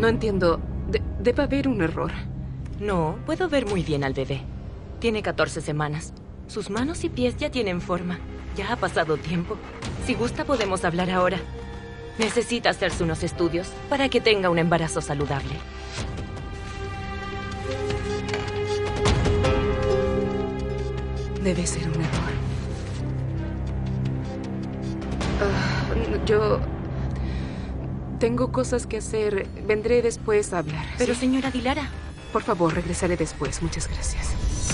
No entiendo. Debe haber un error. No, puedo ver muy bien al bebé. Tiene 14 semanas. Sus manos y pies ya tienen forma. Ya ha pasado tiempo. Si gusta, podemos hablar ahora. Necesita hacerse unos estudios para que tenga un embarazo saludable. Debe ser un error. Yo tengo cosas que hacer. Vendré después a hablar. Pero, ¿sí? señora Dilara... Por favor, regresaré después. Muchas gracias.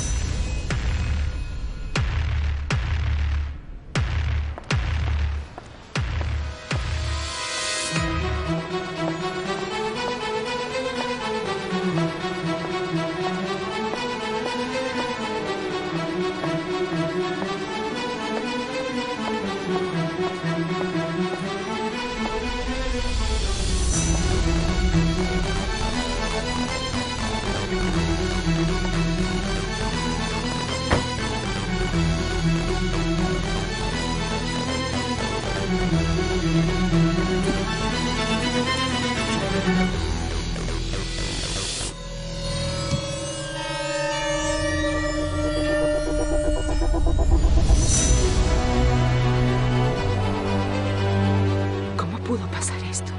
¿Cómo pudo pasar esto?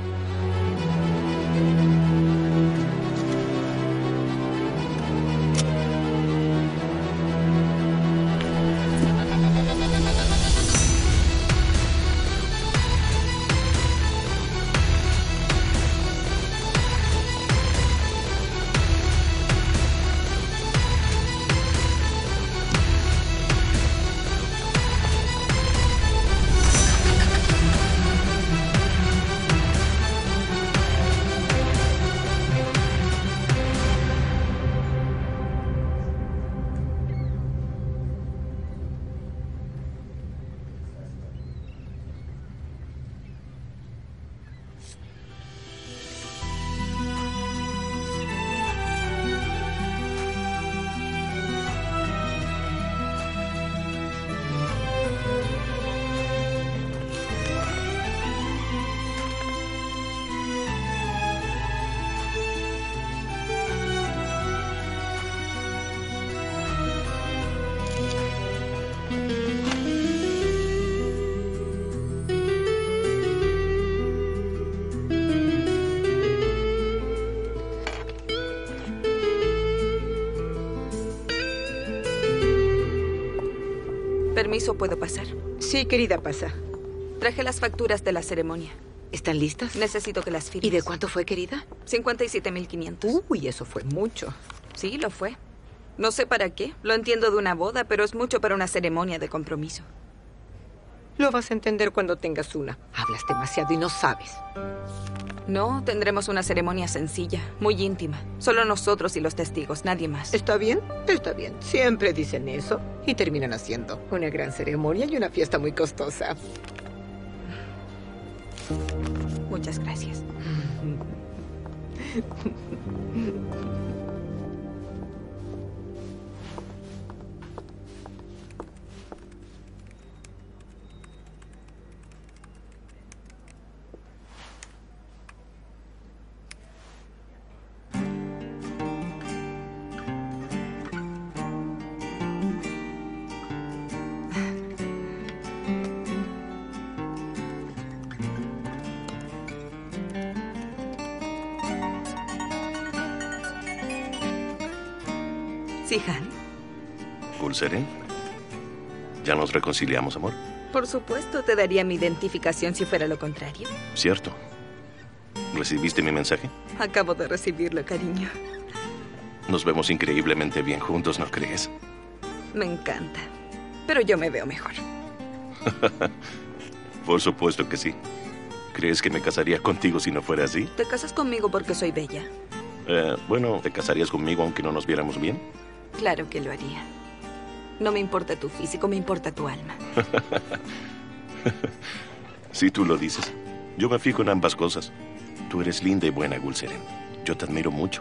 Permiso, ¿puedo pasar? Sí, querida, pasa. Traje las facturas de la ceremonia. ¿Están listas? Necesito que las firmes. ¿Y de cuánto fue, querida? 57.500. Uy, eso fue mucho. Sí, lo fue. No sé para qué. Lo entiendo de una boda, pero es mucho para una ceremonia de compromiso. Lo vas a entender cuando tengas una. Hablas demasiado y no sabes. No, tendremos una ceremonia sencilla, muy íntima. Solo nosotros y los testigos, nadie más. ¿Está bien? Está bien. Siempre dicen eso y terminan haciendo una gran ceremonia y una fiesta muy costosa. Muchas gracias. Sihan, Gulseren, ¿ya nos reconciliamos, amor? por supuesto te daría mi identificación si fuera lo contrario. Cierto. ¿Recibiste mi mensaje? Acabo de recibirlo, cariño. Nos vemos increíblemente bien juntos, ¿no crees? Me encanta. Pero yo me veo mejor. Por supuesto que sí. ¿Crees que me casaría contigo si no fuera así? ¿Te casas conmigo porque soy bella? Bueno, ¿te casarías conmigo aunque no nos viéramos bien? Claro que lo haría. No me importa tu físico, me importa tu alma. Si tú lo dices. Yo me fijo en ambas cosas. Tú eres linda y buena, Gulseren. Yo te admiro mucho.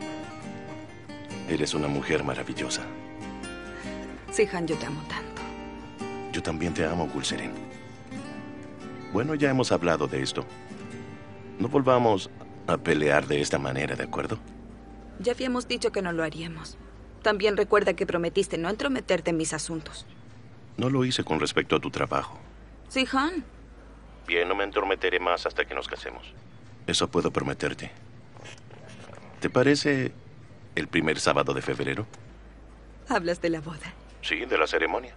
Eres una mujer maravillosa. Sihan, yo te amo tanto. Yo también te amo, Gulseren. Bueno, ya hemos hablado de esto. No volvamos a pelear de esta manera, ¿de acuerdo? Ya habíamos dicho que no lo haríamos. También recuerda que prometiste no entrometerte en mis asuntos. No lo hice con respecto a tu trabajo. Zihan. Bien, no me entrometeré más hasta que nos casemos. Eso puedo prometerte. ¿Te parece el primer sábado de febrero? ¿Hablas de la boda? Sí, de la ceremonia.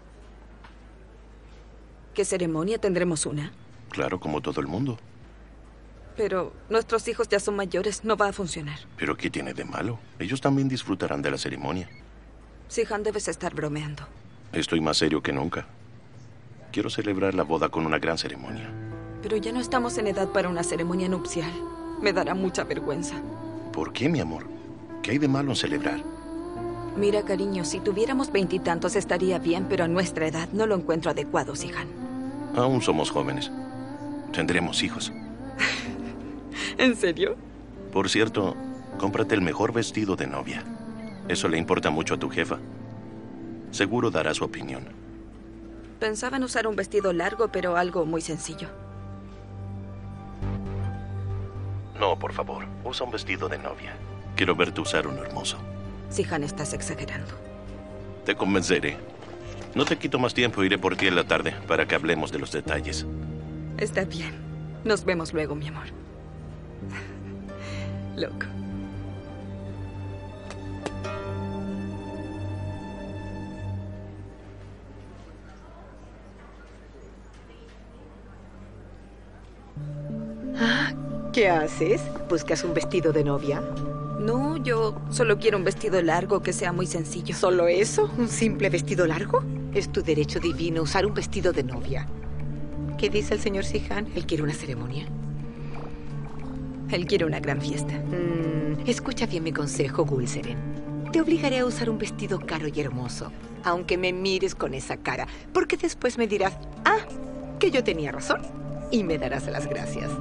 ¿Qué ceremonia? ¿Tendremos una? Claro, como todo el mundo. Pero nuestros hijos ya son mayores. No va a funcionar. ¿Pero qué tiene de malo? Ellos también disfrutarán de la ceremonia. Zihan, debes estar bromeando. Estoy más serio que nunca. Quiero celebrar la boda con una gran ceremonia. Pero ya no estamos en edad para una ceremonia nupcial. Me dará mucha vergüenza. ¿Por qué, mi amor? ¿Qué hay de malo en celebrar? Mira, cariño, si tuviéramos 20 y tantos estaría bien, pero a nuestra edad no lo encuentro adecuado, Zihan. Aún somos jóvenes. Tendremos hijos. ¿En serio? Por cierto, cómprate el mejor vestido de novia. Eso le importa mucho a tu jefa. Seguro dará su opinión. Pensaba en usar un vestido largo, pero algo muy sencillo. No, por favor. Usa un vestido de novia. Quiero verte usar uno hermoso. Zihan, estás exagerando. Te convenceré. No te quito más tiempo. Iré por ti en la tarde para que hablemos de los detalles. Está bien. Nos vemos luego, mi amor. Loco. ¿Qué haces? ¿Buscas un vestido de novia? No, yo solo quiero un vestido largo que sea muy sencillo. ¿Solo eso? ¿Un simple vestido largo? Es tu derecho divino usar un vestido de novia. ¿Qué dice el señor Zihan? Él quiere una ceremonia. Él quiere una gran fiesta. Escucha bien mi consejo, Gulseren. Te obligaré a usar un vestido caro y hermoso, aunque me mires con esa cara, porque después me dirás, que yo tenía razón, y me darás las gracias.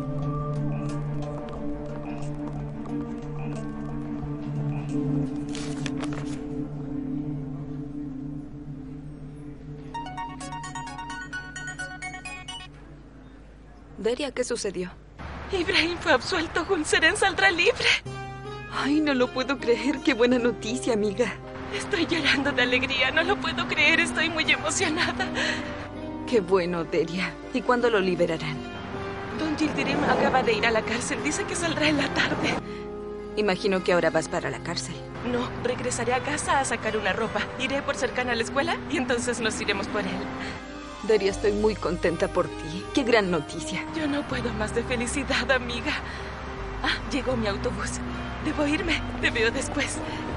Deria, ¿qué sucedió? Ibrahim fue absuelto. Gulseren saldrá libre. Ay, no lo puedo creer. Qué buena noticia, amiga. Estoy llorando de alegría. No lo puedo creer. Estoy muy emocionada. Qué bueno, Deria. ¿Y cuándo lo liberarán? Don Yildirim acaba de ir a la cárcel. Dice que saldrá en la tarde. Imagino que ahora vas para la cárcel. No, regresaré a casa a sacar una ropa. Iré por cercana a la escuela y entonces nos iremos por él. Deria, estoy muy contenta por ti. Qué gran noticia. Yo no puedo más de felicidad, amiga. Llegó mi autobús. Debo irme. Te veo después.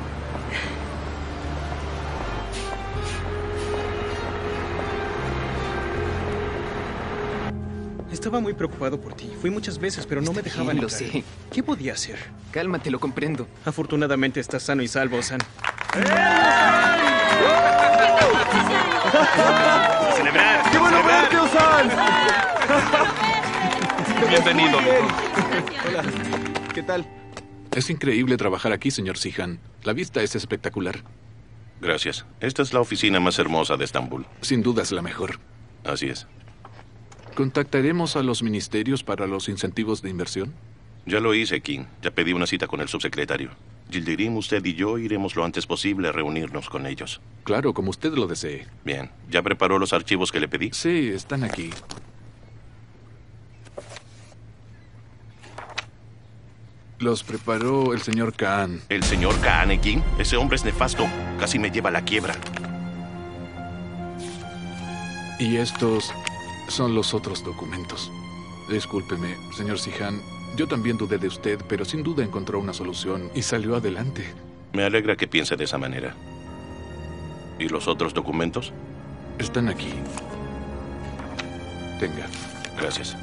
Estaba muy preocupado por ti. Fui muchas veces, pero no me dejaban Lo entrar. sé. ¿Qué podía hacer? Cálmate, lo comprendo. Afortunadamente estás sano y salvo, San. ¡Qué bueno verte, Osan! Bienvenido, amigo. Hola. ¿Qué tal? Es increíble trabajar aquí, señor Zihan. La vista es espectacular. Gracias. Esta es la oficina más hermosa de Estambul. Sin duda es la mejor. Así es. ¿Contactaremos a los ministerios para los incentivos de inversión? Ya lo hice, King. Ya pedí una cita con el subsecretario. Yildirim, usted y yo iremos lo antes posible a reunirnos con ellos. Claro, como usted lo desee. Bien. ¿Ya preparó los archivos que le pedí? Sí, están aquí. Los preparó el señor Khan. ¿El señor Khan, King? Ese hombre es nefasto. Casi me lleva a la quiebra. Y estos son los otros documentos. Discúlpeme, señor Zihan. Yo también dudé de usted, pero sin duda encontró una solución y salió adelante. Me alegra que piense de esa manera. ¿Y los otros documentos? Están aquí. Tenga. Gracias.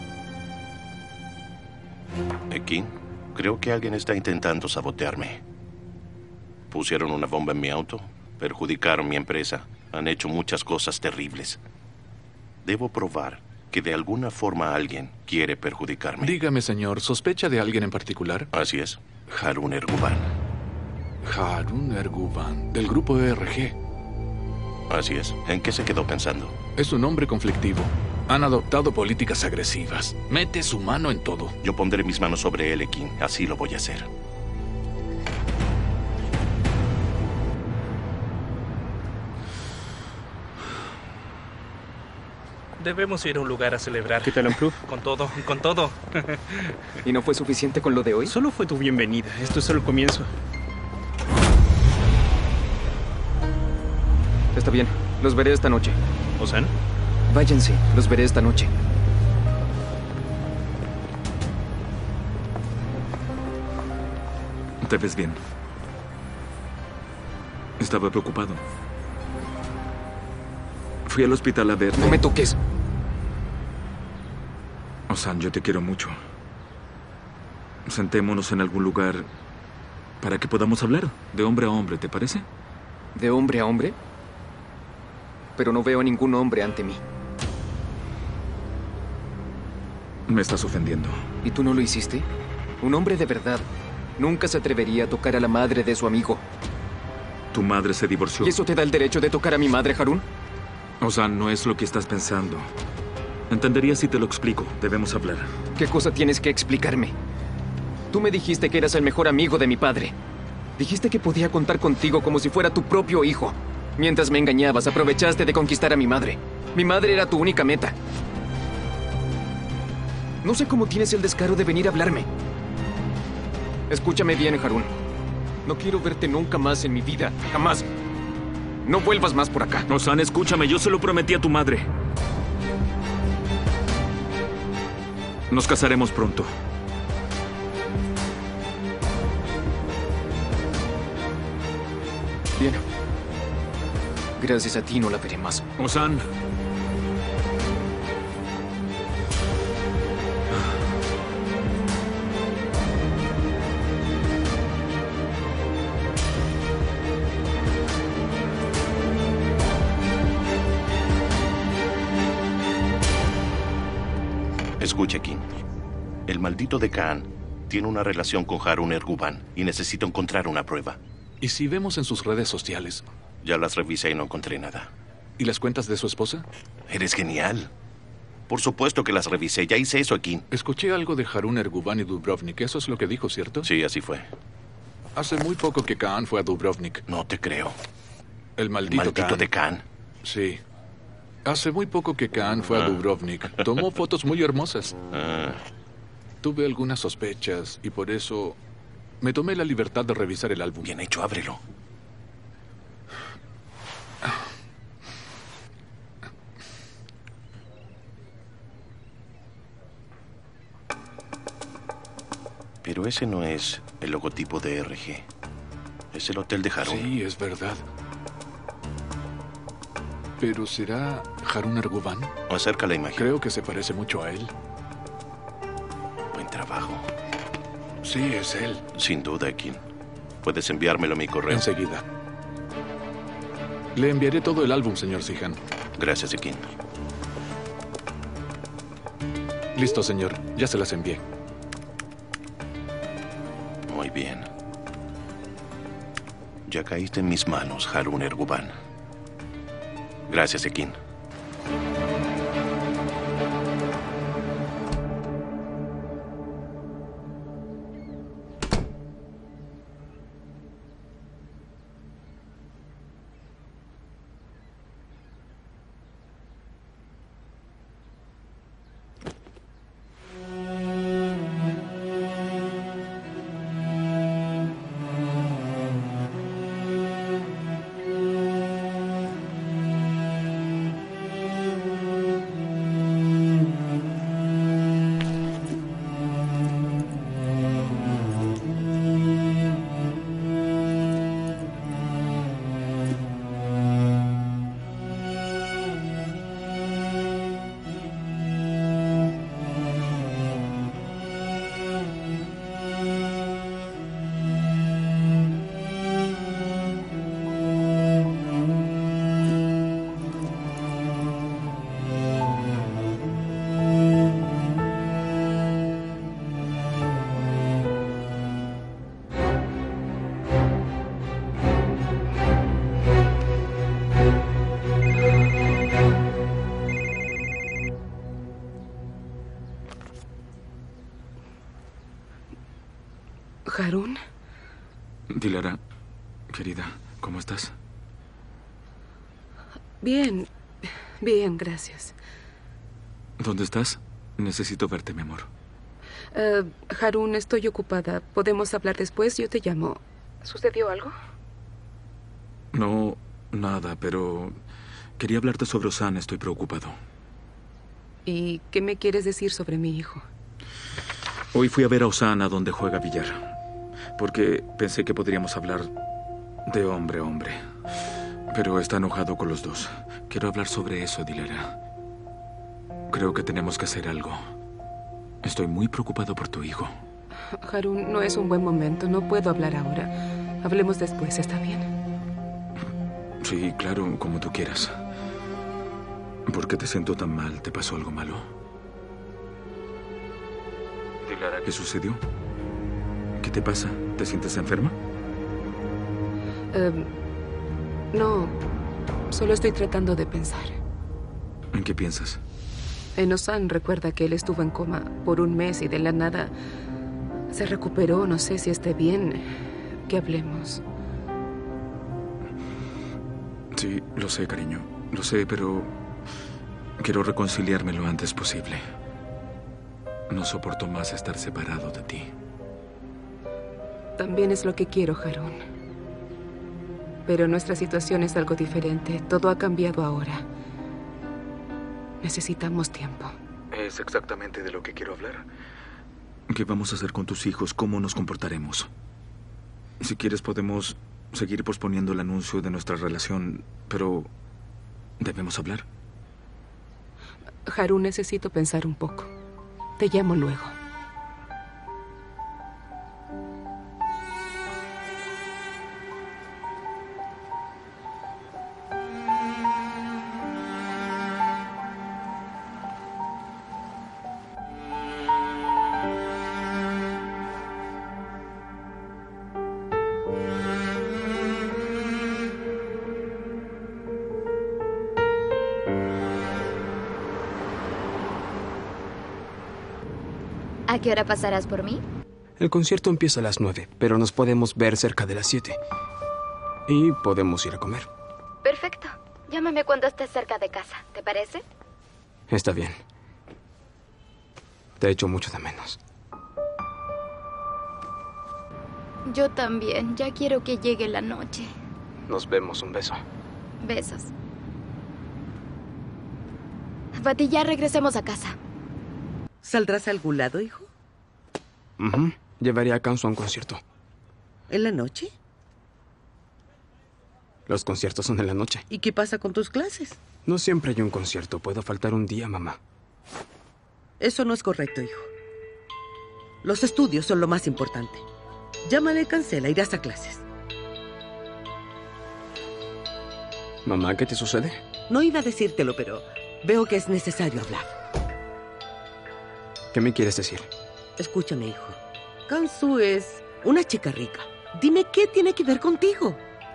King, creo que alguien está intentando sabotearme. Pusieron una bomba en mi auto, perjudicaron mi empresa, han hecho muchas cosas terribles. Debo probar que de alguna forma alguien quiere perjudicarme. Dígame, señor, ¿sospecha de alguien en particular? Así es, Harun Erguvan. Harun Erguvan, del grupo ERG. Así es. ¿En qué se quedó pensando? Es un hombre conflictivo. Han adoptado políticas agresivas. Mete su mano en todo. Yo pondré mis manos sobre él, Ekin. Así lo voy a hacer. Debemos ir a un lugar a celebrar. ¿Qué tal, Unproof? Con todo, con todo. ¿Y no fue suficiente con lo de hoy? Solo fue tu bienvenida. Esto es solo el comienzo. Está bien. Los veré esta noche. ¿Ozan? Váyanse. Los veré esta noche. Te ves bien. Estaba preocupado. Fui al hospital a verte. No me toques. Ozan, yo te quiero mucho. Sentémonos en algún lugar para que podamos hablar de hombre a hombre, ¿te parece? ¿De hombre a hombre? Pero no veo a ningún hombre ante mí. Me estás ofendiendo. ¿Y tú no lo hiciste? Un hombre de verdad nunca se atrevería a tocar a la madre de su amigo. Tu madre se divorció. ¿Y eso te da el derecho de tocar a mi madre, Harun? Ozan, no es lo que estás pensando. Entenderías si te lo explico. Debemos hablar. ¿Qué cosa tienes que explicarme? Tú me dijiste que eras el mejor amigo de mi padre. Dijiste que podía contar contigo como si fuera tu propio hijo. Mientras me engañabas, aprovechaste de conquistar a mi madre. Mi madre era tu única meta. No sé cómo tienes el descaro de venir a hablarme. Escúchame bien, Harun. No quiero verte nunca más en mi vida. Jamás. No vuelvas más por acá. Ozan, escúchame. Yo se lo prometí a tu madre. Nos casaremos pronto. Bien. Gracias a ti no la veré más. Ozan. Escuche, Ekin. El maldito de Khan tiene una relación con Harun Erguvan y necesito encontrar una prueba. ¿Y si vemos en sus redes sociales? Ya las revisé y no encontré nada. ¿Y las cuentas de su esposa? Eres genial. Por supuesto que las revisé. Ya hice eso, Ekin. Escuché algo de Harun Erguvan y Dubrovnik. Eso es lo que dijo, ¿cierto? Sí, así fue. Hace muy poco que Khan fue a Dubrovnik. No te creo. El maldito Khan. de Khan. Sí. Hace muy poco que Khan fue a Dubrovnik. Tomó fotos muy hermosas. Tuve algunas sospechas y por eso me tomé la libertad de revisar el álbum. Bien hecho, ábrelo. Pero ese no es el logotipo de RG. Es el hotel de Harun. Sí, es verdad. ¿Pero será Harun Erguvan? Acerca la imagen. Creo que se parece mucho a él. Buen trabajo. Sí, es él. Sin duda, Ekin. Puedes enviármelo a mi correo. Enseguida. Le enviaré todo el álbum, señor Sihan. Gracias, Ekin. Listo, señor. Ya se las envié. Muy bien. Ya caíste en mis manos, Harun Erguvan. Gracias, Ekin. ¿Harun? Dilara, querida, ¿cómo estás? Bien, bien, gracias. ¿Dónde estás? Necesito verte, mi amor. Harun, estoy ocupada. ¿Podemos hablar después? Yo te llamo. ¿Sucedió algo? No, nada, pero quería hablarte sobre Ozan. Estoy preocupado. ¿Y qué me quieres decir sobre mi hijo? Hoy fui a ver a Ozan a donde juega billar, porque pensé que podríamos hablar de hombre a hombre. Pero está enojado con los dos. Quiero hablar sobre eso, Dilara. Creo que tenemos que hacer algo. Estoy muy preocupado por tu hijo. Harun, no es un buen momento. No puedo hablar ahora. Hablemos después, ¿está bien? Sí, claro, como tú quieras. ¿Por qué te siento tan mal? ¿Te pasó algo malo? Dilara, ¿qué sucedió? ¿Qué te pasa? ¿Te sientes enferma? No, solo estoy tratando de pensar. ¿En qué piensas? En Ozan, recuerda que él estuvo en coma por un mes y de la nada se recuperó. No sé si esté bien que hablemos. Sí, lo sé, cariño. Lo sé, pero quiero reconciliarme lo antes posible. No soporto más estar separado de ti. También es lo que quiero, Harun. Pero nuestra situación es algo diferente. Todo ha cambiado ahora. Necesitamos tiempo. Es exactamente de lo que quiero hablar. ¿Qué vamos a hacer con tus hijos? ¿Cómo nos comportaremos? Si quieres, podemos seguir posponiendo el anuncio de nuestra relación, pero debemos hablar. Harun, necesito pensar un poco. Te llamo luego. ¿A qué hora pasarás por mí? El concierto empieza a las 9, pero nos podemos ver cerca de las 7. Y podemos ir a comer. Perfecto. Llámame cuando estés cerca de casa, ¿te parece? Está bien. Te echo mucho de menos. Yo también. Ya quiero que llegue la noche. Nos vemos. Un beso. Besos. Fatih, ya regresemos a casa. ¿Saldrás a algún lado, hijo? Llevaré a Kansu a un concierto. ¿En la noche? Los conciertos son en la noche. ¿Y qué pasa con tus clases? No siempre hay un concierto. Puedo faltar un día, mamá. Eso no es correcto, hijo. Los estudios son lo más importante. Llámale y cancela. Irás a clases. Mamá, ¿qué te sucede? No iba a decírtelo, pero veo que es necesario hablar. ¿Qué me quieres decir? Escúchame, hijo. Kansu es una chica rica. Dime qué tiene que ver contigo.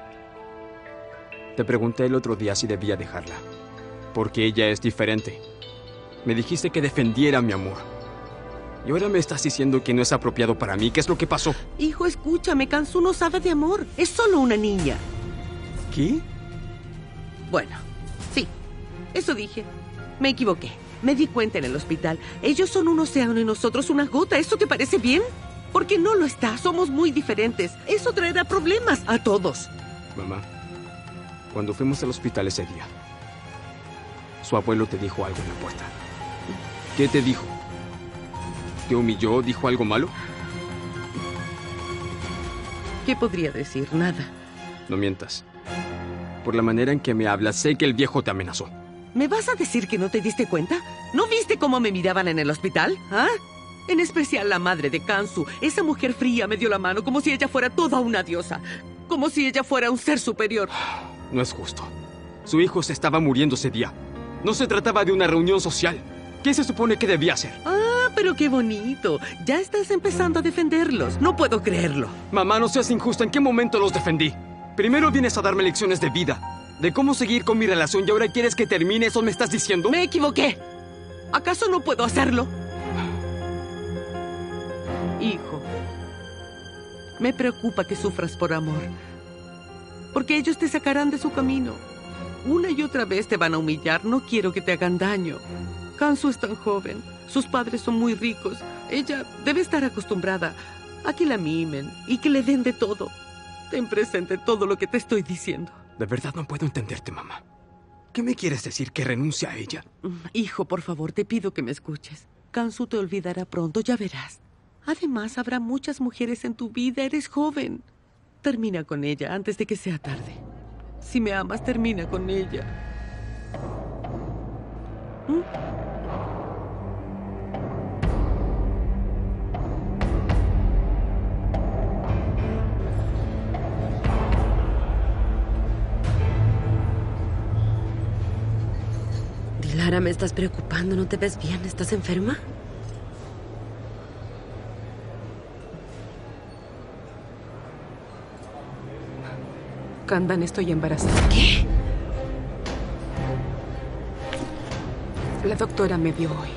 Te pregunté el otro día si debía dejarla. Porque ella es diferente. Me dijiste que defendiera mi amor. Y ahora me estás diciendo que no es apropiado para mí. ¿Qué es lo que pasó? Hijo, escúchame. Kansu no sabe de amor. Es solo una niña. ¿Qué? Bueno, sí. Eso dije. Me equivoqué. Me di cuenta en el hospital. Ellos son un océano y nosotros una gota. ¿Eso te parece bien? Porque no lo está. Somos muy diferentes. Eso traerá problemas a todos. Mamá, cuando fuimos al hospital ese día, su abuelo te dijo algo en la puerta. ¿Qué te dijo? ¿Te humilló? ¿Dijo algo malo? ¿Qué podría decir? Nada. No mientas. Por la manera en que me hablas, sé que el viejo te amenazó. ¿Me vas a decir que no te diste cuenta? ¿No viste cómo me miraban en el hospital? ¿Ah? En especial la madre de Kansu. Esa mujer fría me dio la mano como si ella fuera toda una diosa. Como si ella fuera un ser superior. No es justo. Su hijo se estaba muriendo ese día. No se trataba de una reunión social. ¿Qué se supone que debía hacer? Ah, pero qué bonito. Ya estás empezando a defenderlos. No puedo creerlo. Mamá, no seas injusta. ¿En qué momento los defendí? Primero vienes a darme lecciones de vida, de cómo seguir con mi relación, y ahora quieres que termine. ¿Eso me estás diciendo? Me equivoqué. ¿Acaso no puedo hacerlo? Hijo, Me preocupa que sufras por amor. Porque ellos te sacarán de su camino. Una y otra vez te van a humillar. No quiero que te hagan daño. Kansu es tan joven. Sus padres son muy ricos. Ella debe estar acostumbrada a que la mimen y que le den de todo. Ten presente todo lo que te estoy diciendo. De verdad no puedo entenderte, mamá. ¿Qué me quieres decir? ¿Que renuncie a ella? Hijo, por favor, te pido que me escuches. Kansu te olvidará pronto, ya verás. Además, habrá muchas mujeres en tu vida. Eres joven. Termina con ella antes de que sea tarde. Si me amas, termina con ella. Dilara, me estás preocupando. ¿No te ves bien? ¿Estás enferma? Candan, estoy embarazada. ¿Qué? La doctora me vio hoy.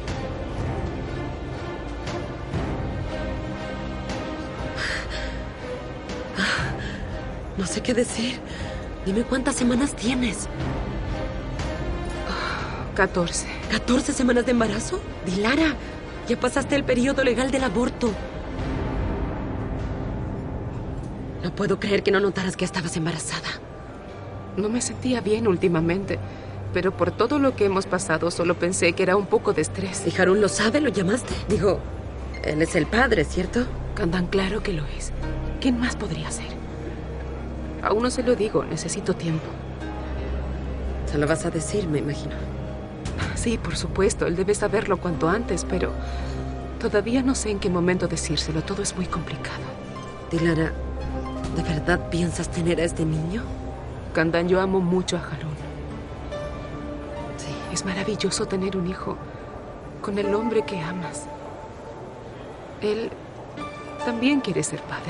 No sé qué decir. Dime cuántas semanas tienes. 14. ¿14 semanas de embarazo? Dilara, ya pasaste el periodo legal del aborto. No puedo creer que no notaras que estabas embarazada. No me sentía bien últimamente, pero por todo lo que hemos pasado solo pensé que era un poco de estrés. ¿Y Harun lo sabe? ¿Lo llamaste? Digo, él es el padre, ¿cierto? Candan, claro que lo es. ¿Quién más podría ser? Aún no se lo digo, necesito tiempo. Se lo vas a decir, me imagino. Sí, por supuesto, él debe saberlo cuanto antes, pero todavía no sé en qué momento decírselo. Todo es muy complicado. Dilara, ¿de verdad piensas tener a este niño? Candan, yo amo mucho a Harun. Sí, es maravilloso tener un hijo con el hombre que amas. Él también quiere ser padre.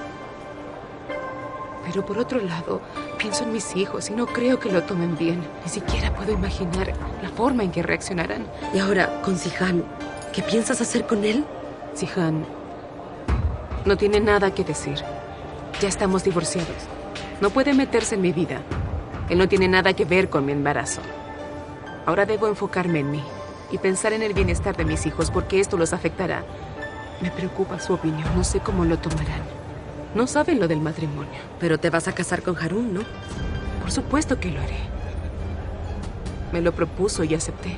Pero por otro lado, pienso en mis hijos y no creo que lo tomen bien. Ni siquiera puedo imaginar la forma en que reaccionarán. Y ahora, con Sihan, ¿qué piensas hacer con él? Sihan no tiene nada que decir. Ya estamos divorciados. No puede meterse en mi vida. Él no tiene nada que ver con mi embarazo. Ahora debo enfocarme en mí y pensar en el bienestar de mis hijos porque esto los afectará. Me preocupa su opinión. No sé cómo lo tomarán. No saben lo del matrimonio. Pero te vas a casar con Harun, ¿no? Por supuesto que lo haré. Me lo propuso y acepté.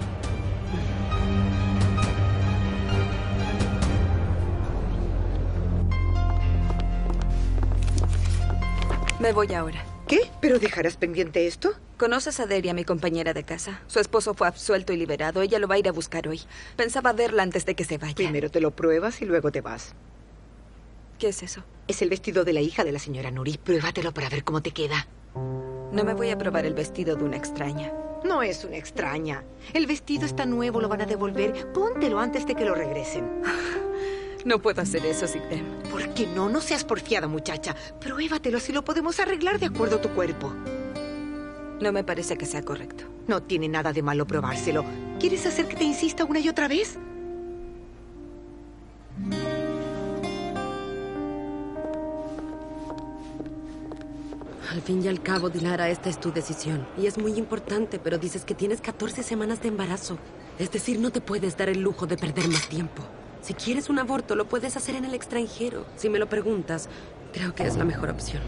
Me voy ahora. ¿Qué? ¿Pero dejarás pendiente esto? ¿Conoces a Deria, mi compañera de casa? Su esposo fue absuelto y liberado. Ella lo va a ir a buscar hoy. Pensaba verla antes de que se vaya. Primero te lo pruebas y luego te vas. ¿Qué es eso? Es el vestido de la hija de la señora Nuri. Pruébatelo para ver cómo te queda. No me voy a probar el vestido de una extraña. No es una extraña. El vestido está nuevo, lo van a devolver. Póntelo antes de que lo regresen. No puedo hacer eso, Sigdem. ¿Por qué no? No seas porfiada, muchacha. Pruébatelo, si lo podemos arreglar de acuerdo a tu cuerpo. No me parece que sea correcto. No tiene nada de malo probárselo. ¿Quieres hacer que te insista una y otra vez? Al fin y al cabo, Dilara, esta es tu decisión. Y es muy importante, pero dices que tienes 14 semanas de embarazo. Es decir, no te puedes dar el lujo de perder más tiempo. Si quieres un aborto, lo puedes hacer en el extranjero. Si me lo preguntas, creo que es la mejor opción.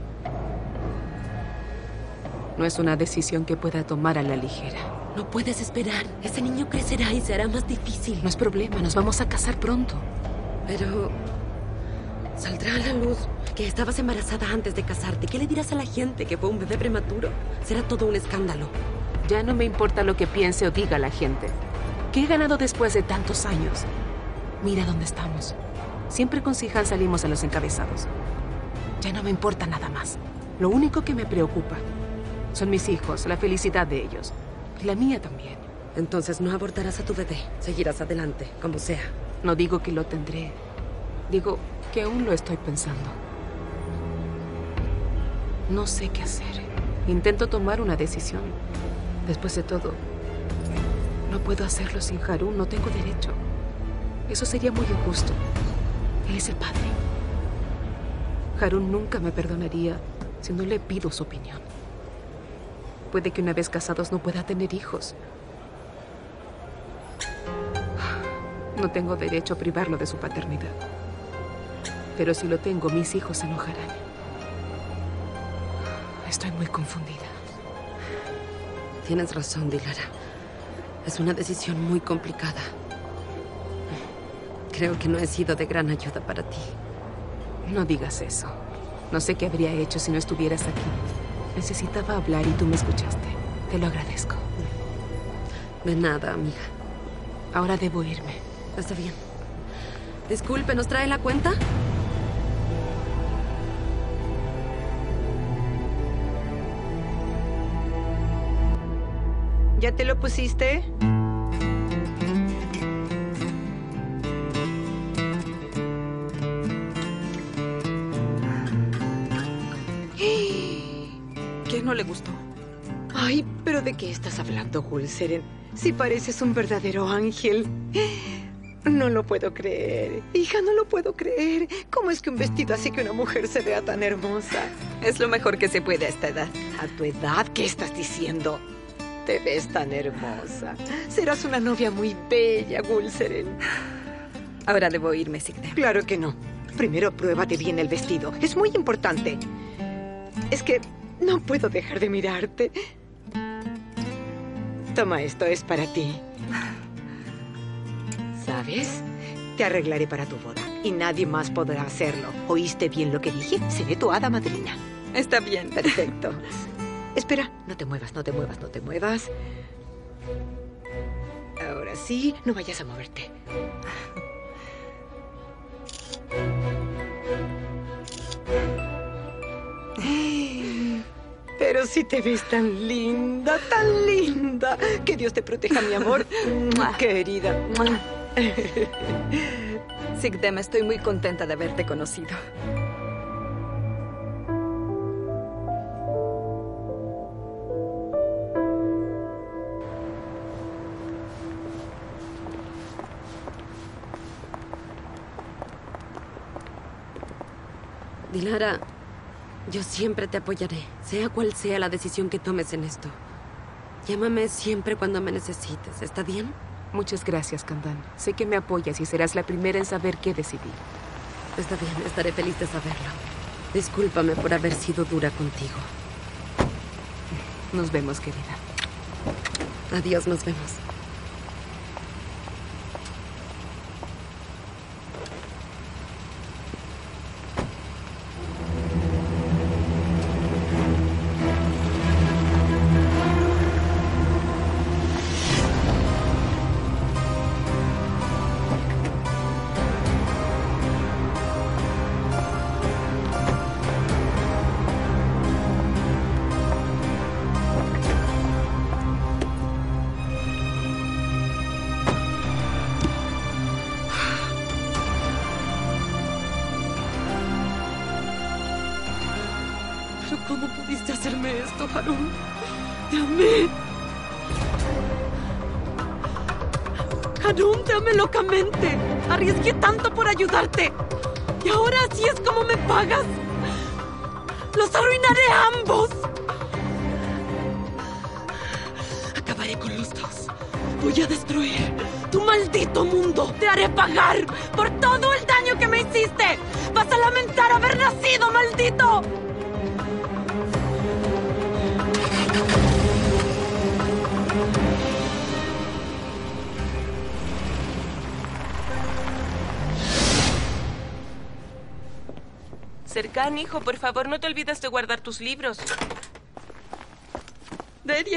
No es una decisión que pueda tomar a la ligera. No puedes esperar. Ese niño crecerá y se hará más difícil. No es problema, nos vamos a casar pronto. Pero saldrá a la luz que estabas embarazada antes de casarte. ¿Qué le dirás a la gente? ¿Que fue un bebé prematuro? Será todo un escándalo. Ya no me importa lo que piense o diga la gente. ¿Qué he ganado después de tantos años? Mira dónde estamos. Siempre con Sihan salimos a los encabezados. Ya no me importa nada más. Lo único que me preocupa son mis hijos, la felicidad de ellos. Y la mía también. Entonces no abortarás a tu bebé. Seguirás adelante, como sea. No digo que lo tendré. Digo que aún lo estoy pensando. No sé qué hacer. Intento tomar una decisión. Después de todo, no puedo hacerlo sin Harun. No tengo derecho. Eso sería muy injusto. Él es el padre. Harun nunca me perdonaría si no le pido su opinión. Puede que una vez casados no pueda tener hijos. No tengo derecho a privarlo de su paternidad. Pero si lo tengo, mis hijos se enojarán. Estoy muy confundida. Tienes razón, Dilara. Es una decisión muy complicada. Creo que no he sido de gran ayuda para ti. No digas eso. No sé qué habría hecho si no estuvieras aquí. Necesitaba hablar y tú me escuchaste. Te lo agradezco. De nada, amiga. Ahora debo irme. Está bien. Disculpe, ¿nos trae la cuenta? ¿Ya te lo pusiste? ¿Qué no le gustó? Ay, ¿pero de qué estás hablando, Gulseren? Si pareces un verdadero ángel. No lo puedo creer. Hija, no lo puedo creer. ¿Cómo es que un vestido hace que una mujer se vea tan hermosa? Es lo mejor que se puede a esta edad. ¿A tu edad? ¿Qué estás diciendo? Te ves tan hermosa. Serás una novia muy bella, Gulseren. Ahora debo irme, Sigde. Claro que no. Primero pruébate bien el vestido. Es muy importante. Es que no puedo dejar de mirarte. Toma, esto es para ti. ¿Sabes? Te arreglaré para tu boda y nadie más podrá hacerlo. ¿Oíste bien lo que dije? Seré tu hada madrina. Está bien. Perfecto. Espera, no te muevas, no te muevas, no te muevas. Ahora sí, no vayas a moverte. Pero si te ves tan linda, tan linda. Que Dios te proteja, mi amor. Querida. Sigdem, estoy muy contenta de haberte conocido. Dilara, yo siempre te apoyaré, sea cual sea la decisión que tomes en esto. Llámame siempre cuando me necesites, ¿está bien? Muchas gracias, Candan. Sé que me apoyas y serás la primera en saber qué decidir. Está bien, estaré feliz de saberlo. Discúlpame por haber sido dura contigo. Nos vemos, querida. Adiós, nos vemos. ¿Cómo pudiste hacerme esto, Harun? Te amé. Harun, te amé locamente. Arriesgué tanto por ayudarte. Y ahora así es como me pagas. Los arruinaré a ambos. Acabaré con los dos. Voy a destruir tu maldito mundo. Te haré pagar por todo el daño que me hiciste. Vas a lamentar haber nacido, maldito. Serkan, hijo, por favor, no te olvides de guardar tus libros. Deria.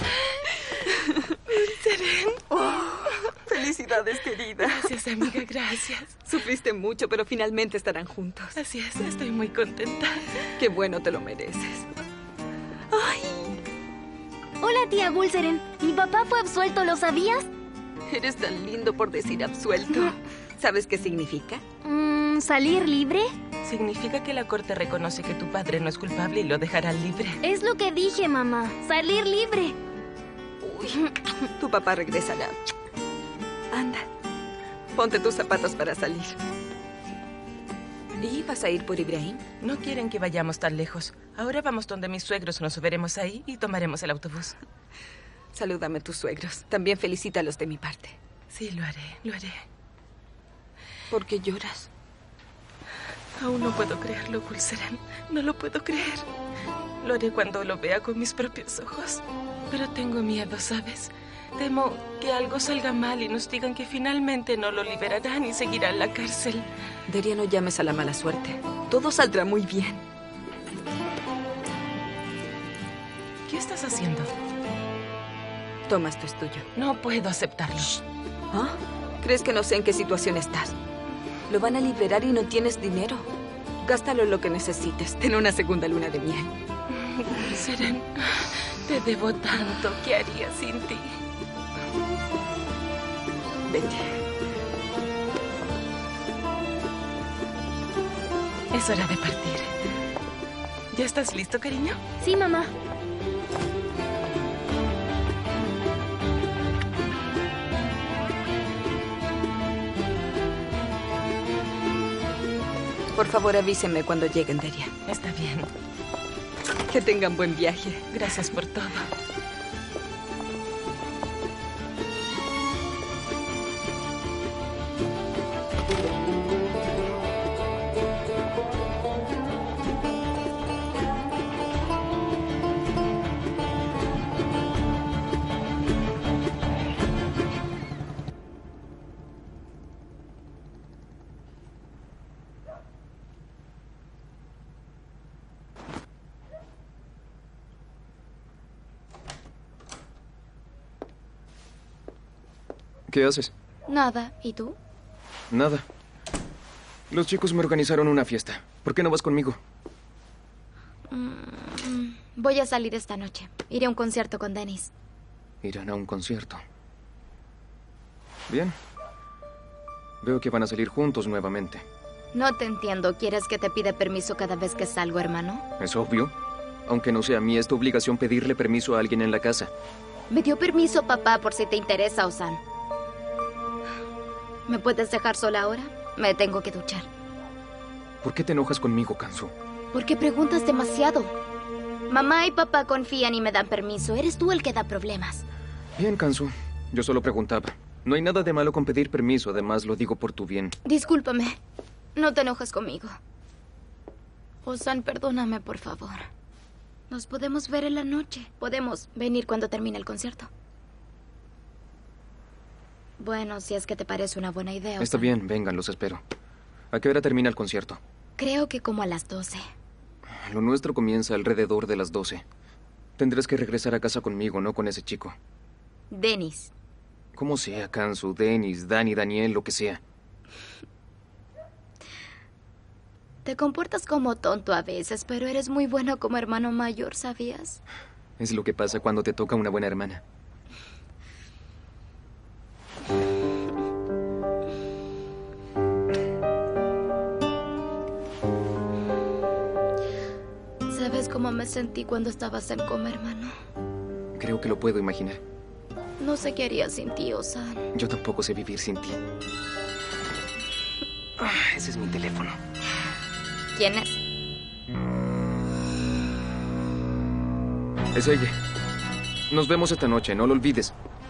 Seren. Oh, felicidades, querida. Gracias, amiga, gracias. Sufriste mucho, pero finalmente estarán juntos. Así es, estoy muy contenta. Qué bueno, te lo mereces. ¡Ay! Hola, tía Gulseren. Mi papá fue absuelto, ¿lo sabías? Eres tan lindo por decir absuelto. ¿Sabes qué significa? ¿Salir libre? Significa que la corte reconoce que tu padre no es culpable y lo dejará libre. Es lo que dije, mamá. Salir libre. Uy, tu papá regresará. Anda, ponte tus zapatos para salir. ¿Y vas a ir por Ibrahim? No quieren que vayamos tan lejos. Ahora vamos donde mis suegros, nos veremos ahí y tomaremos el autobús. Salúdame a tus suegros. También felicítalos de mi parte. Sí, lo haré, lo haré. ¿Por qué lloras? Aún no puedo creerlo, Gulseren. No lo puedo creer. Lo haré cuando lo vea con mis propios ojos. Pero tengo miedo, ¿sabes? Temo que algo salga mal y nos digan que finalmente no lo liberarán y seguirá en la cárcel. Deria, no llames a la mala suerte. Todo saldrá muy bien. ¿Qué estás haciendo? Toma, esto es tuyo. No puedo aceptarlo. ¿Ah? ¿Crees que no sé en qué situación estás? Lo van a liberar y no tienes dinero. Gástalo en lo que necesites. Ten una segunda luna de miel. Seren, te debo tanto. ¿Qué haría sin ti? Vete. Es hora de partir. ¿Ya estás listo, cariño? Sí, mamá. Por favor, avísenme cuando lleguen, Deria. Está bien. Que tengan buen viaje. Gracias por todo. ¿Qué haces? Nada. ¿Y tú? Nada. Los chicos me organizaron una fiesta. ¿Por qué no vas conmigo? Voy a salir esta noche. Iré a un concierto con Dennis. Irán a un concierto. Bien. Veo que van a salir juntos nuevamente. No te entiendo. ¿Quieres que te pida permiso cada vez que salgo, hermano? Es obvio. Aunque no sea mí, es tu obligación pedirle permiso a alguien en la casa. Me dio permiso, papá, por si te interesa, Osan. ¿Me puedes dejar sola ahora? Me tengo que duchar. ¿Por qué te enojas conmigo, Kansu? Porque preguntas demasiado. Mamá y papá confían y me dan permiso. Eres tú el que da problemas. Bien, Kansu. Yo solo preguntaba. No hay nada de malo con pedir permiso. Además, lo digo por tu bien. Discúlpame. No te enojes conmigo. Osan, perdóname, por favor. Nos podemos ver en la noche. Podemos venir cuando termine el concierto. Bueno, si es que te parece una buena idea. Está bien, vengan, los espero. ¿A qué hora termina el concierto? Creo que como a las 12. Lo nuestro comienza alrededor de las 12. Tendrás que regresar a casa conmigo, no con ese chico. Dennis. Como sea, Kansu, Dennis, Dani, Daniel, lo que sea. Te comportas como tonto a veces, pero eres muy bueno como hermano mayor, ¿sabías? Es lo que pasa cuando te toca una buena hermana. ¿Sabes cómo me sentí cuando estabas en coma, hermano? Creo que lo puedo imaginar. No sé qué haría sin ti, Osan. Yo tampoco sé vivir sin ti. Ese es mi teléfono. ¿Quién es? Es ella. Nos vemos esta noche, no lo olvides.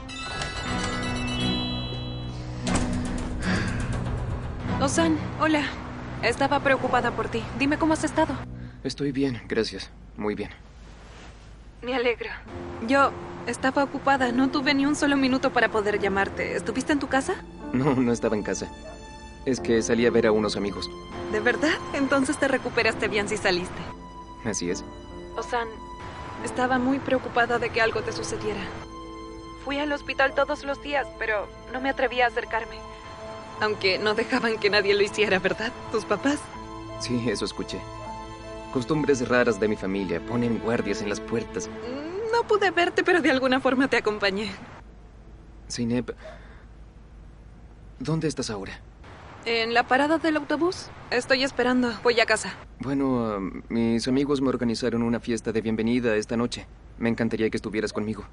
Osan, hola. Estaba preocupada por ti. Dime cómo has estado. Estoy bien, gracias. Muy bien. Me alegro. Yo estaba ocupada. No tuve ni un solo minuto para poder llamarte. ¿Estuviste en tu casa? No, no estaba en casa. Es que salí a ver a unos amigos. ¿De verdad? Entonces te recuperaste bien si saliste. Así es. Osan, estaba muy preocupada de que algo te sucediera. Fui al hospital todos los días, pero no me atrevía a acercarme. Aunque no dejaban que nadie lo hiciera, ¿verdad? ¿Tus papás? Sí, eso escuché. Costumbres raras de mi familia. Ponen guardias en las puertas. No pude verte, pero de alguna forma te acompañé. Zeynep, ¿dónde estás ahora? En la parada del autobús. Estoy esperando. Voy a casa. Bueno, mis amigos me organizaron una fiesta de bienvenida esta noche. Me encantaría que estuvieras conmigo.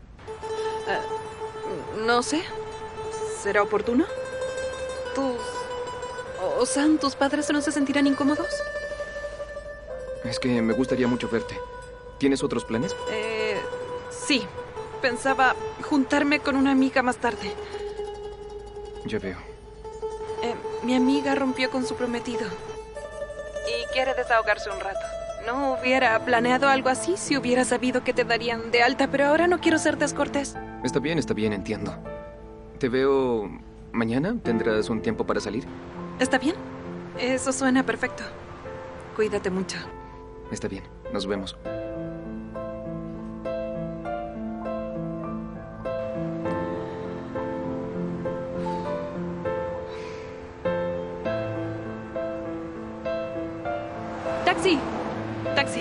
No sé. ¿Será oportuno? ¿Tus Osan, ¿tus padres no se sentirán incómodos? Es que me gustaría mucho verte. ¿Tienes otros planes? Sí. Pensaba juntarme con una amiga más tarde. Ya veo. Mi amiga rompió con su prometido. Y quiere desahogarse un rato. No hubiera planeado algo así si hubiera sabido que te darían de alta, pero ahora no quiero ser descortés. Está bien, entiendo. Te veo mañana. ¿Tendrás un tiempo para salir? ¿Está bien? Eso suena perfecto. Cuídate mucho. Está bien, nos vemos. ¡Taxi! ¡Taxi!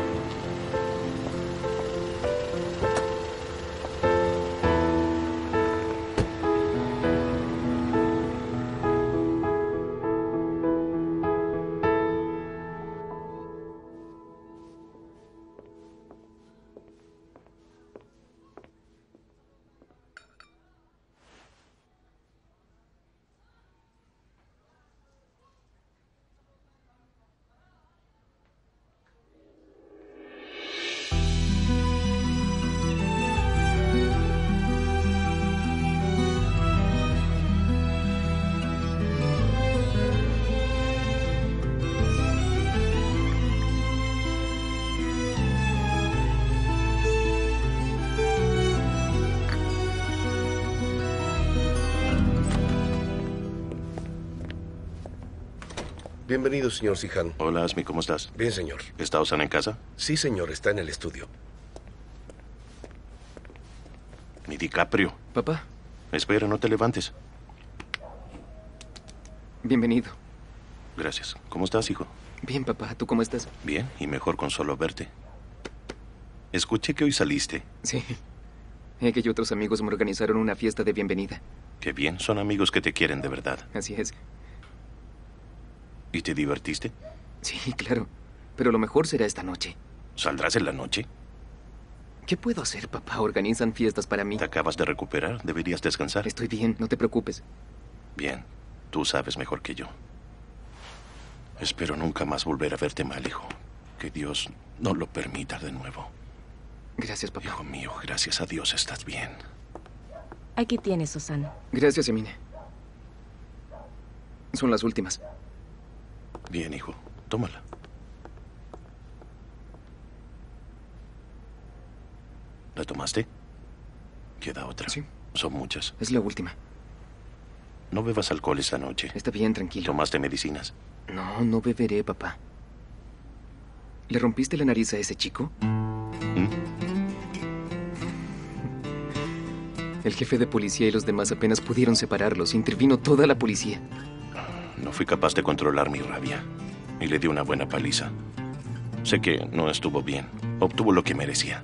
Bienvenido, señor Sihan. Hola, Asmi, ¿cómo estás? Bien, señor. ¿Está Osan en casa? Sí, señor, está en el estudio. Mi DiCaprio. Papá. Espera, no te levantes. Bienvenido. Gracias. ¿Cómo estás, hijo? Bien, papá. ¿Tú cómo estás? Bien, y mejor con solo verte. Escuché que hoy saliste. Sí. Ella y otros amigos me organizaron una fiesta de bienvenida. Qué bien, son amigos que te quieren de verdad. Así es. ¿Y te divertiste? Sí, claro. Pero lo mejor será esta noche. ¿Saldrás en la noche? ¿Qué puedo hacer, papá? Organizan fiestas para mí. Te acabas de recuperar. Deberías descansar. Estoy bien, no te preocupes. Bien. Tú sabes mejor que yo. Espero nunca más volver a verte mal, hijo. Que Dios no lo permita de nuevo. Gracias, papá. Hijo mío, gracias a Dios estás bien. Aquí tienes, Osan. Gracias, Emine. Son las últimas. Bien, hijo. Tómala. ¿La tomaste? Queda otra. Sí. Son muchas. Es la última. No bebas alcohol esta noche. Está bien, tranquilo. ¿Tomaste medicinas? No, no beberé, papá. ¿Le rompiste la nariz a ese chico? El jefe de policía y los demás apenas pudieron separarlos. Intervino toda la policía. No fui capaz de controlar mi rabia. Y le di una buena paliza. Sé que no estuvo bien. Obtuvo lo que merecía.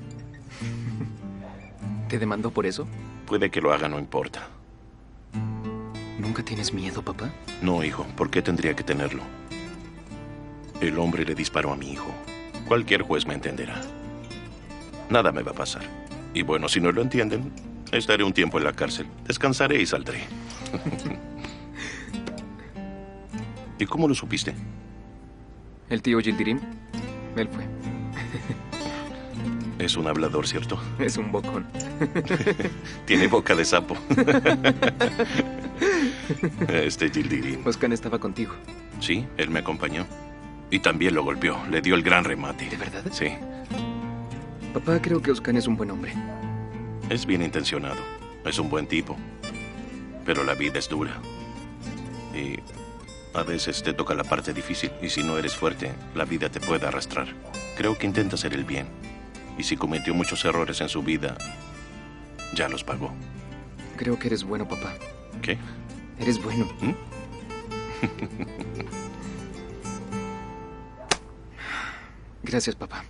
¿Te demandó por eso? Puede que lo haga, no importa. ¿Nunca tienes miedo, papá? No, hijo. ¿Por qué tendría que tenerlo? El hombre le disparó a mi hijo. Cualquier juez me entenderá. Nada me va a pasar. Y bueno, si no lo entienden, estaré un tiempo en la cárcel. Descansaré y saldré. ¿Y cómo lo supiste? El tío Yildirim. Él fue. Es un hablador, ¿cierto? Es un bocón. Tiene boca de sapo. Este Yildirim. Oskan estaba contigo. Sí, él me acompañó. Y también lo golpeó. Le dio el gran remate. ¿De verdad? Sí. Papá, creo que Oskan es un buen hombre. Es bien intencionado. Es un buen tipo. Pero la vida es dura. Y a veces te toca la parte difícil. Y si no eres fuerte, la vida te puede arrastrar. Creo que intenta hacer el bien. Y si cometió muchos errores en su vida, ya los pagó. Creo que eres bueno, papá. ¿Qué? Eres bueno. Gracias, papá.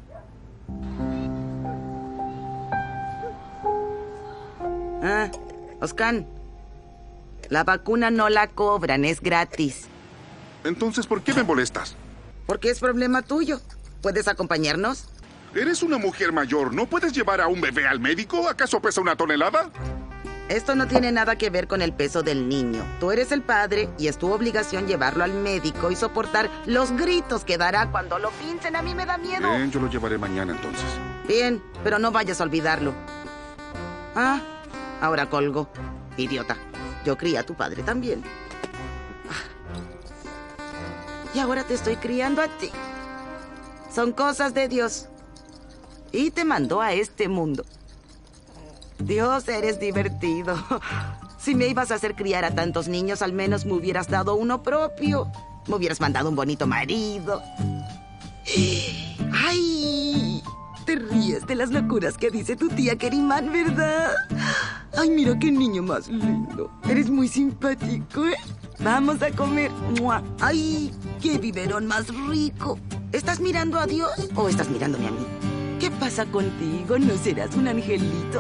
Ah, Oskan, la vacuna no la cobran, es gratis. Entonces, ¿por qué me molestas? Porque es problema tuyo. ¿Puedes acompañarnos? Eres una mujer mayor. ¿No puedes llevar a un bebé al médico? ¿Acaso pesa 1 tonelada? Esto no tiene nada que ver con el peso del niño. Tú eres el padre y es tu obligación llevarlo al médico y soportar los gritos que dará cuando lo pinchen. A mí me da miedo. Bien, yo lo llevaré mañana entonces. Bien, pero no vayas a olvidarlo. Ah, ahora colgo. Idiota. Yo crié a tu padre también. Y ahora te estoy criando a ti. Son cosas de Dios. Y te mandó a este mundo. Dios, eres divertido. Si me ibas a hacer criar a tantos niños, al menos me hubieras dado uno propio. Me hubieras mandado un bonito marido. ¡Ay! Te ríes de las locuras que dice tu tía Kerimán, ¿verdad? Ay, mira qué niño más lindo. Eres muy simpático, ¿eh? Vamos a comer. ¡Mua! ¡Ay! ¡Qué biberón más rico! ¿Estás mirando a Dios o estás mirándome a mí? ¿Qué pasa contigo? ¿No serás un angelito?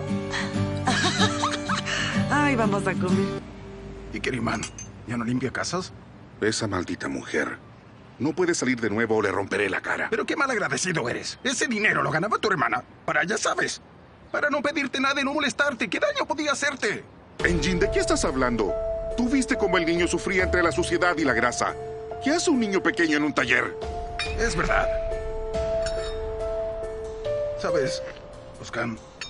Ay, vamos a comer. ¿Y Kerimán? ¿Ya no limpia casas? Esa maldita mujer. No puede salir de nuevo o le romperé la cara. Pero qué mal agradecido eres. Ese dinero lo ganaba tu hermana. Para, ya sabes, para no pedirte nada y no molestarte. ¿Qué daño podía hacerte? Enjin, ¿de qué estás hablando? Tú viste cómo el niño sufría entre la suciedad y la grasa. ¿Qué hace un niño pequeño en un taller? Es verdad. ¿Sabes, Oscar?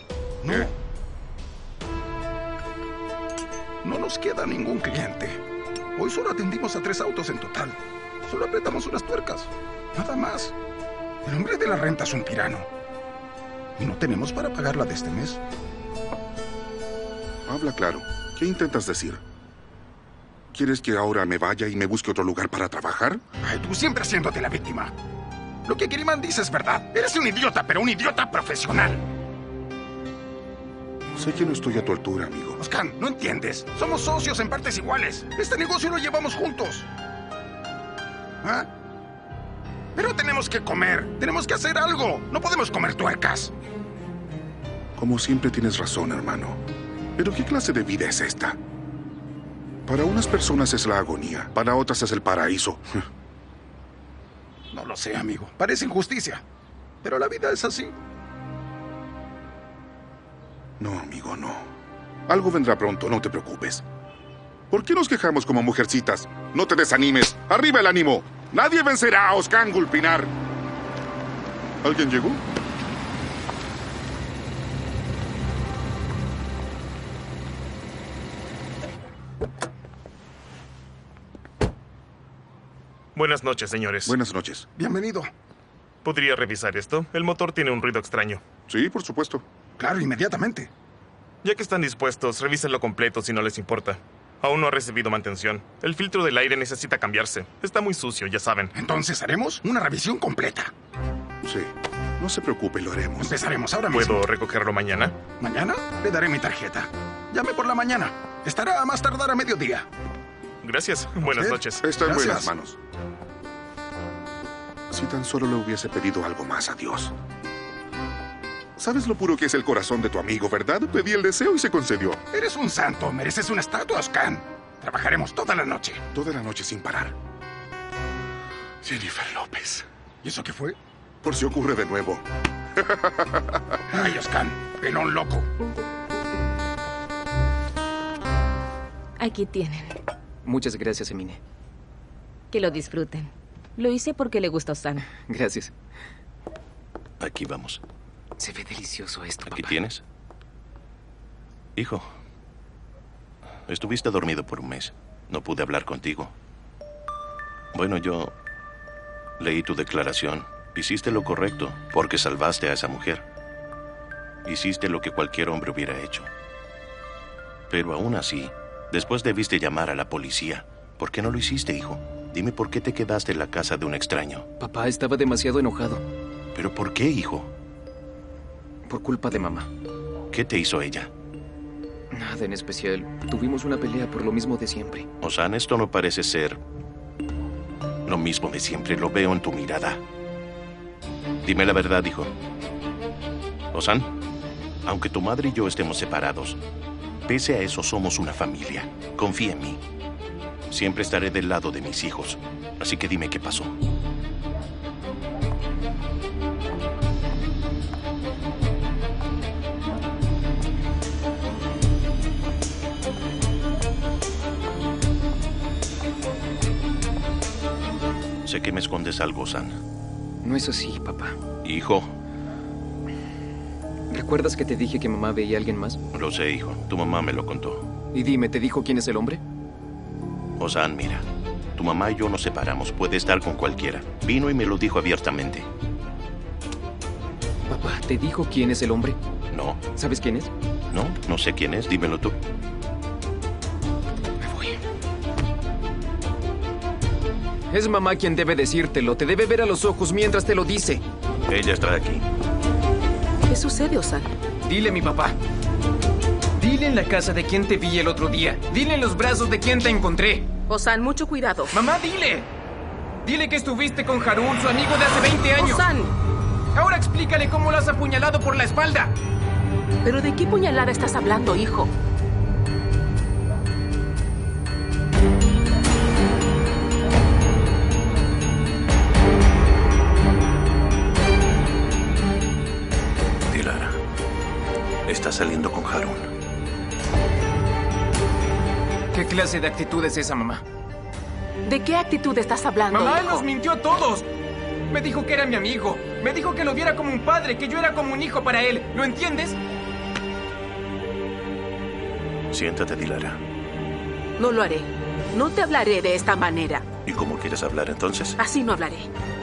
No nos queda ningún cliente. Hoy solo atendimos a 3 autos en total. Solo apretamos unas tuercas. Nada más. El hombre de la renta es un tirano. Y no tenemos para pagarla de este mes. Habla claro. ¿Qué intentas decir? ¿Quieres que ahora me vaya y me busque otro lugar para trabajar? Ay, tú siempre haciéndote la víctima. Lo que Kerimán dice es verdad. Eres un idiota, pero un idiota profesional. Sé que no estoy a tu altura, amigo. Oscar, no entiendes. Somos socios en partes iguales. Este negocio lo llevamos juntos. ¿Ah? Pero tenemos que comer. Tenemos que hacer algo. No podemos comer tuercas. Como siempre tienes razón, hermano. Pero ¿qué clase de vida es esta? Para unas personas es la agonía. Para otras es el paraíso. No lo sé, amigo. Parece injusticia. Pero la vida es así. No, amigo, no. Algo vendrá pronto, no te preocupes. ¿Por qué nos quejamos como mujercitas? No te desanimes. ¡Arriba el ánimo! Nadie vencerá a Oscan Gulpinar. ¿Alguien llegó? Buenas noches, señores. Buenas noches. Bienvenido. ¿Podría revisar esto? El motor tiene un ruido extraño. Sí, por supuesto. Claro, inmediatamente. Ya que están dispuestos, revísenlo completo si no les importa. Aún no ha recibido mantención. El filtro del aire necesita cambiarse. Está muy sucio, ya saben. Entonces haremos una revisión completa. Sí. No se preocupe, lo haremos. Empezaremos ahora mismo. ¿Puedo recogerlo mañana? ¿Mañana? Le daré mi tarjeta. Llame por la mañana. Estará a más tardar a mediodía. Gracias. Buenas noches. Está en buenas manos. Si tan solo le hubiese pedido algo más a Dios. ¿Sabes lo puro que es el corazón de tu amigo, verdad? Pedí el deseo y se concedió. Eres un santo. Mereces una estatua, Oscar. Trabajaremos toda la noche. Toda la noche sin parar. Jennifer López. ¿Y eso qué fue? Por si ocurre de nuevo. Ay, Oscar. Pelón loco. Aquí tienen. Muchas gracias, Emine. Que lo disfruten. Lo hice porque le gusta a Osana. Gracias. Aquí vamos. Se ve delicioso esto, Aquí papá. tienes. Hijo, estuviste dormido por un mes. No pude hablar contigo. Bueno, yo leí tu declaración. Hiciste lo correcto porque salvaste a esa mujer. Hiciste lo que cualquier hombre hubiera hecho. Pero aún así, después debiste llamar a la policía. ¿Por qué no lo hiciste, hijo? Dime por qué te quedaste en la casa de un extraño. Papá estaba demasiado enojado. ¿Pero por qué, hijo? Por culpa de mamá. ¿Qué te hizo ella? Nada en especial. Tuvimos una pelea por lo mismo de siempre. Osan, esto no parece ser lo mismo de siempre. Lo veo en tu mirada. Dime la verdad, hijo. Osan, aunque tu madre y yo estemos separados, pese a eso somos una familia. Confía en mí. Siempre estaré del lado de mis hijos. Así que dime qué pasó. Sé que me escondes algo, Osan. No es así, papá. Hijo. ¿Recuerdas que te dije que mamá veía a alguien más? Lo sé, hijo. Tu mamá me lo contó. Y dime, ¿te dijo quién es el hombre? Osan, mira. Tu mamá y yo nos separamos. Puede estar con cualquiera. Vino y me lo dijo abiertamente. Papá, ¿te dijo quién es el hombre? No. ¿Sabes quién es? No, no sé quién es. Dímelo tú. Me voy. Es mamá quien debe decírtelo. Te debe ver a los ojos mientras te lo dice. Ella está aquí. ¿Qué sucede, Osan? Dile, mi papá. Dile en la casa de quien te vi el otro día. Dile en los brazos de quien te encontré. Osan, mucho cuidado. Mamá, dile. Dile que estuviste con Harun, su amigo de hace 20 años. Osan. Ahora explícale cómo lo has apuñalado por la espalda. ¿Pero de qué puñalada estás hablando, hijo? Dilara, estás saliendo con Harun. ¿Qué clase de actitud es esa, mamá? ¿De qué actitud estás hablando, Mamá, hijo? nos mintió a todos. Me dijo que era mi amigo. Me dijo que lo viera como un padre, que yo era como un hijo para él. ¿Lo entiendes? Siéntate, Dilara. No lo haré. No te hablaré de esta manera. ¿Y cómo quieres hablar entonces? Así no hablaré.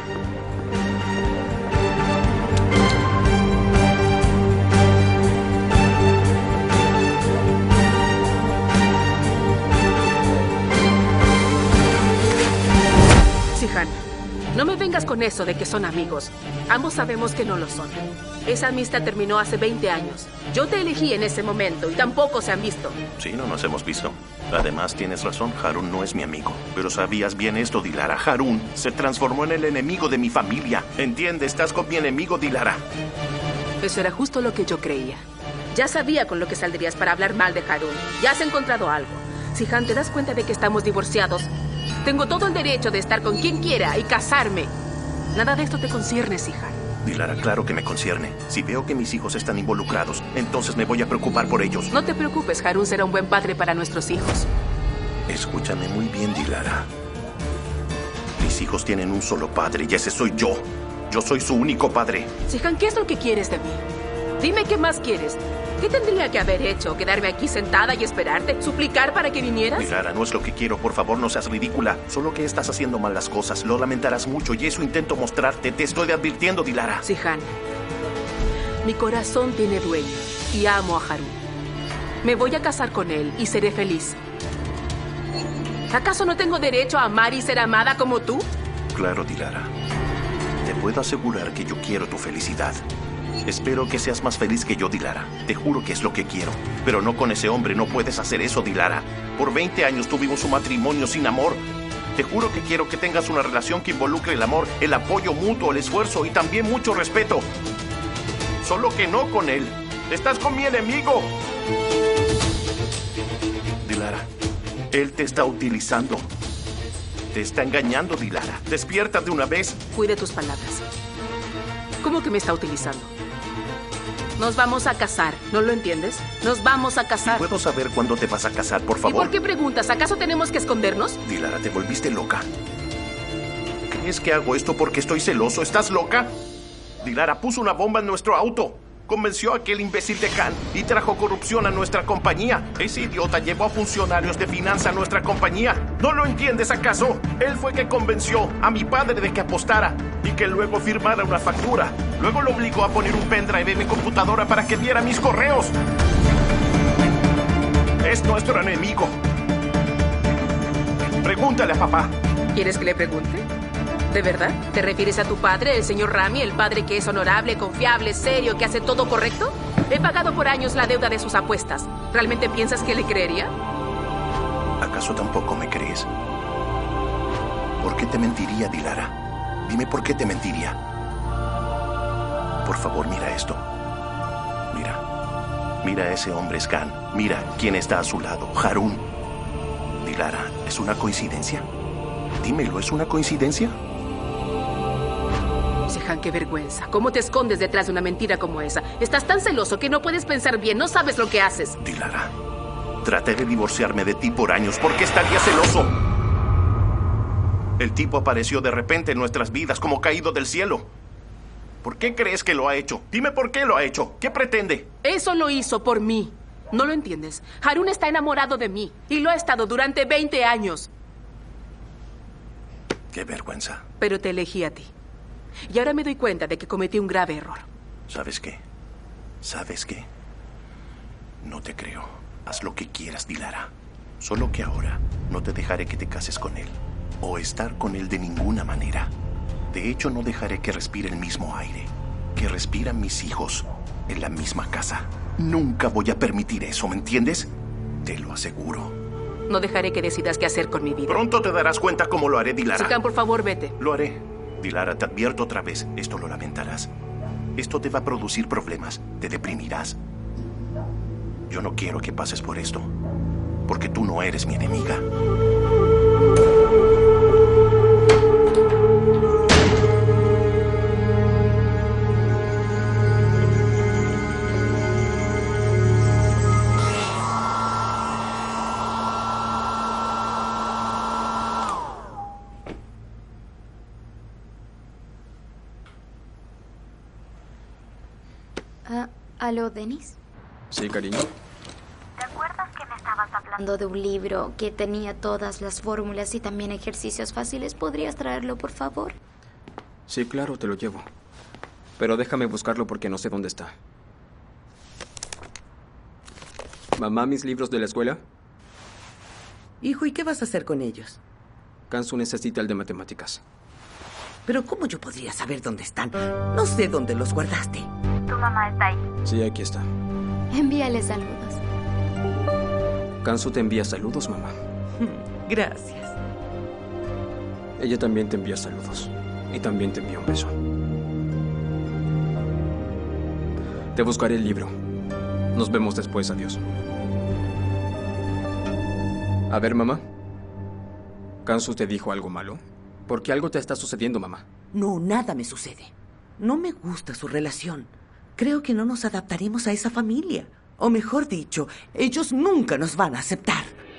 Sihan, no me vengas con eso de que son amigos. Ambos sabemos que no lo son. Esa amistad terminó hace 20 años. Yo te elegí en ese momento y tampoco se han visto. Sí, no nos hemos visto. Además, tienes razón, Harun no es mi amigo. Pero sabías bien esto, Dilara. Harun se transformó en el enemigo de mi familia. ¿Entiendes? Estás con mi enemigo, Dilara. Eso era justo lo que yo creía. Ya sabía con lo que saldrías para hablar mal de Harun. Ya has encontrado algo. Sihan, ¿te das cuenta de que estamos divorciados? Tengo todo el derecho de estar con quien quiera y casarme. Nada de esto te concierne, Sihan. Dilara, claro que me concierne. Si veo que mis hijos están involucrados, entonces me voy a preocupar por ellos. No te preocupes, Harun será un buen padre para nuestros hijos. Escúchame muy bien, Dilara. Mis hijos tienen un solo padre y ese soy yo. Yo soy su único padre. Sihan, ¿qué es lo que quieres de mí? Dime qué más quieres. ¿Qué tendría que haber hecho? ¿Quedarme aquí sentada y esperarte? ¿Suplicar para que vinieras? Dilara, no es lo que quiero. Por favor, no seas ridícula. Solo que estás haciendo mal las cosas. Lo lamentarás mucho y eso intento mostrarte. Te estoy advirtiendo, Dilara. Sihan, mi corazón tiene dueño y amo a Harun. Me voy a casar con él y seré feliz. ¿Acaso no tengo derecho a amar y ser amada como tú? Claro, Dilara. Te puedo asegurar que yo quiero tu felicidad. Espero que seas más feliz que yo, Dilara. Te juro que es lo que quiero. Pero no con ese hombre, no puedes hacer eso, Dilara. Por 20 años tuvimos un matrimonio sin amor. Te juro que quiero que tengas una relación que involucre el amor, el apoyo mutuo, el esfuerzo y también mucho respeto. Solo que no con él. Estás con mi enemigo. Dilara, él te está utilizando. Te está engañando, Dilara. Despierta de una vez. Cuide tus palabras. ¿Cómo que me está utilizando? Nos vamos a casar, ¿no lo entiendes? Nos vamos a casar. ¿Puedo saber cuándo te vas a casar, por favor? ¿Y por qué preguntas? ¿Acaso tenemos que escondernos? Dilara, te volviste loca. ¿Crees que hago esto porque estoy celoso? ¿Estás loca? Dilara puso una bomba en nuestro auto. Convenció a aquel imbécil de Khan y trajo corrupción a nuestra compañía. Ese idiota llevó a funcionarios de finanza a nuestra compañía. ¿No lo entiendes acaso? Él fue que convenció a mi padre de que apostara y que luego firmara una factura. Luego lo obligó a poner un pendrive en mi computadora para que viera mis correos. Es nuestro enemigo. Pregúntale a papá. ¿Quieres que le pregunte? ¿De verdad? ¿Te refieres a tu padre, el señor Rami, el padre que es honorable, confiable, serio, que hace todo correcto? He pagado por años la deuda de sus apuestas. ¿Realmente piensas que le creería? ¿Acaso tampoco me crees? ¿Por qué te mentiría, Dilara? Dime por qué te mentiría. Por favor, mira esto. Mira a ese hombre, Scan. Mira quién está a su lado, Harun. Dilara, ¿es una coincidencia? Dímelo, ¿es una coincidencia? Sihan, qué vergüenza. ¿Cómo te escondes detrás de una mentira como esa? Estás tan celoso que no puedes pensar bien. No sabes lo que haces. Dilara, traté de divorciarme de ti por años. ¿Por qué estaría celoso? El tipo apareció de repente en nuestras vidas como caído del cielo. ¿Por qué crees que lo ha hecho? Dime por qué lo ha hecho. ¿Qué pretende? Eso lo hizo por mí. ¿No lo entiendes? Harun está enamorado de mí y lo ha estado durante 20 años. Qué vergüenza. Pero te elegí a ti. Y ahora me doy cuenta de que cometí un grave error. ¿Sabes qué? ¿Sabes qué? No te creo. Haz lo que quieras, Dilara. Solo que ahora no te dejaré que te cases con él. O estar con él de ninguna manera. De hecho, no dejaré que respire el mismo aire que respiran mis hijos en la misma casa. Nunca voy a permitir eso, ¿me entiendes? Te lo aseguro. No dejaré que decidas qué hacer con mi vida. Pronto te darás cuenta cómo lo haré, Dilara. Sihan, por favor, vete. Lo haré. Dilara, te advierto otra vez. Esto lo lamentarás. Esto te va a producir problemas. Te deprimirás. Yo no quiero que pases por esto. Porque tú no eres mi enemiga. ¿Aló, Dennis? Sí, cariño. ¿Te acuerdas que me estabas hablando de un libro que tenía todas las fórmulas y también ejercicios fáciles? ¿Podrías traerlo, por favor? Sí, claro, te lo llevo. Pero déjame buscarlo porque no sé dónde está. Mamá, ¿mis libros de la escuela? Hijo, ¿y qué vas a hacer con ellos? Kansu necesita el de matemáticas. Pero ¿cómo yo podría saber dónde están? No sé dónde los guardaste. Tu mamá está ahí. Sí, aquí está. Envíale saludos. Kansu te envía saludos, mamá. Gracias. Ella también te envía saludos. Y también te envía un beso. Te buscaré el libro. Nos vemos después, adiós. A ver, mamá. ¿Kansu te dijo algo malo? ¿Por qué algo te está sucediendo, mamá? No, nada me sucede. No me gusta su relación. Creo que no nos adaptaremos a esa familia. O mejor dicho, ellos nunca nos van a aceptar.